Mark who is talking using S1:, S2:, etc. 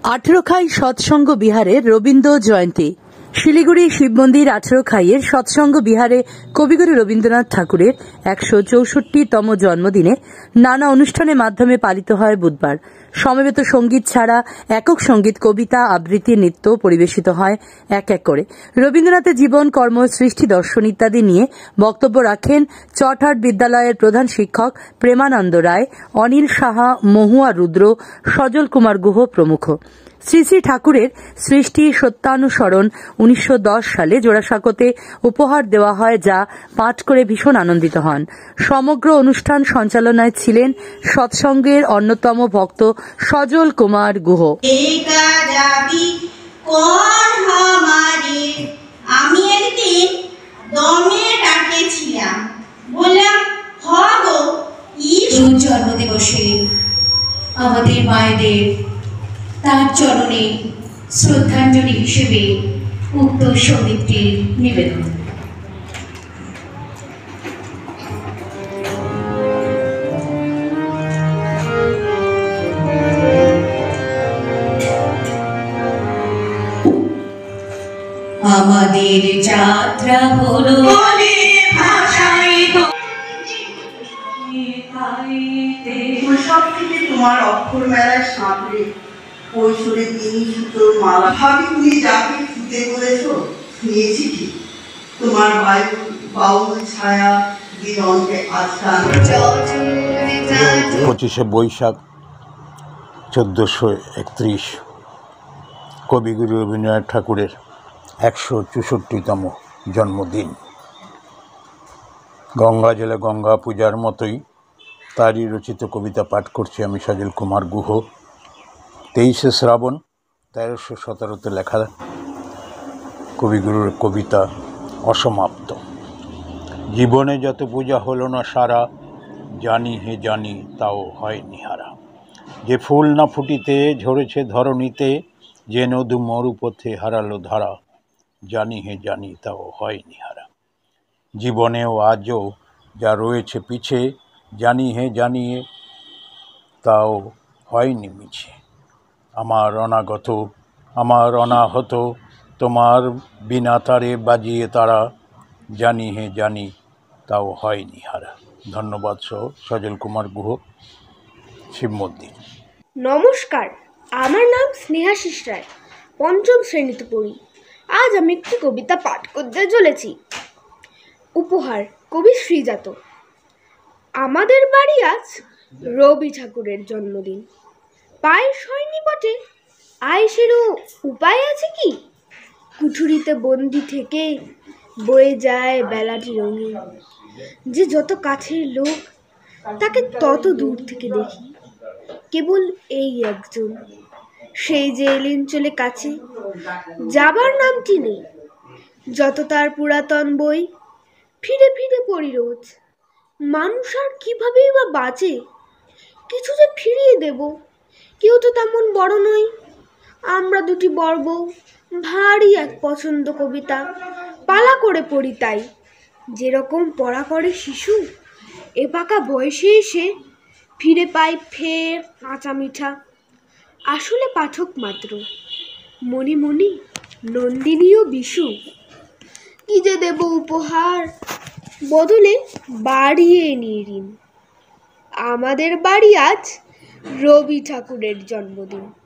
S1: আঠেরোখাই সৎসঙ্গ বিহারে রবীন্দ্র জয়ন্তী। শিলিগুড়ি শিব মন্দির আঠেরোখাইয়ের সৎসঙ্গ বিহারে কবিগুরু রবীন্দ্রনাথ ঠাকুরের 164তম জন্মদিনে নানা অনুষ্ঠানের মাধ্যমে পালিত হয় বুধবার। সমবেত সঙ্গীত ছাড়া একক সঙ্গীত, কবিতা, আবৃত্তি, নৃত্য পরিবেশিত হয় এক এক করে। রবীন্দ্রনাথের জীবন, কর্ম, সৃষ্টি, দর্শন ইত্যাদি নিয়ে বক্তব্য রাখেন চটহাট বিদ্যালয়ের প্রধান শিক্ষক প্রেমানন্দ রায়, অনিল সাহা, মহুয়া রুদ্র, সজল কুমার গুহ প্রমুখ। শ্রী শ্রী ঠাকুরের সৃষ্টি সত্যানুসরণ 1910 সালে জোড়াসাঁকোতে উপহার দেওয়া হয়, যা পাঠ করে ভীষণ আনন্দিত হন। সমগ্র অনুষ্ঠান সঞ্চালনায় ছিলেন সৎসঙ্গের অন্যতম ভক্ত সজল কুমার গুহ।
S2: আমি একদিন দমে ডাকেছিলাম, বললাম হগো জন্মদিবসে আমাদের মায়েদের তার চরণে শ্রদ্ধাঞ্জলি হিসেবে উক্ত সঙ্গীতটির নিবেদন। আমাদের যাত্রা হলো
S3: সব থেকে তোমার অক্ষর মেলায় সাঁতরে কৈশোরে তিনি সুতোর মালা ভাবি তুমি যাকে ছুতে বলেছো নিয়েছি ঠিক তোমার বাউল ছায়া দিগন্তে আজকাল।
S4: 25শে বৈশাখ 1431 কবিগুরু রবীন্দ্রনাথ ঠাকুরের 164তম জন্মদিন। গঙ্গা জলে গঙ্গা পূজার মতোই তারই রচিত কবিতা পাঠ করছি আমি, সজল কুমার গুহ। 23শে শ্রাবণ 1317তে লেখা কবিগুরুর কবিতা অসমাপ্ত। জীবনে যত পূজা হলো না সারা, জানি হে জানি তাও হয় নিহারা। যে ফুল না ফুটিতে ঝরেছে ধরণীতে, যে নদু মরুপথে হারালো ধারা, জানি হে জানি তাও হয় নিহারা। জীবনেও আজও যা রয়েছে পিছে, জানি হে জানিয়ে তাও হয়নি মিছে। আমার অনাগত আমার অনাহত তোমার বিনা তারে বাজিয়ে তারা, জানি হে জানি তাও হয়নি হারা। ধন্যবাদ সহ সজল কুমার গুহ, শিব মন্দির।
S5: নমস্কার, আমার নাম স্নেহাশিস রায়, পঞ্চম শ্রেণীতে পড়ি। আজ আমি একটি কবিতা পাঠ করতে চলেছি। উপহার, কবি শ্রীজাত। আমাদের বাড়ি আজ রবি ঠাকুরের জন্মদিন। পায়েস হয়নি বটে, আয়েসেরও উপায় আছে কি? কুঠুরিতে বন্দি থেকে বয়ে যায় বেলাটি রঙিন। যে যত কাছের লোক তাকে তত দূর থেকে দেখি, কেবল এই একজন, সেই যে এলেন চলে কাছে, যাবার নামটি নেই। যত তার পুরাতন বই ফিরে ফিরে পড়ি রোজ। মানুষ আর কিভাবেই বা বাঁচে, কিছু যে ফিরিয়ে দেব, কেউ তো তেমন বড় নই। আমরা দুটি বড় বউ ভারী এক পছন্দ কবিতা পালা করে পড়ি, তাই যেরকম পড়া করে শিশু, এ পাকা বয়সে এসে ফিরে পাই ফের কাঁচা মিঠা। আসলে পাঠক মাত্র, মনে মনে নন্দিনী ও বিশু। কি যে দেব উপহার, বদলে বাড়িয়ে নিয়ে ঋণ। আমাদের বাড়ি আজ রবি ঠাকুরের জন্মদিন।